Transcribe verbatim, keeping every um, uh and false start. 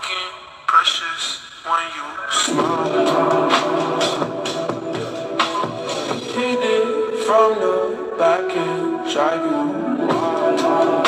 Looking precious when you smile. Hit it from the back and drive you wild.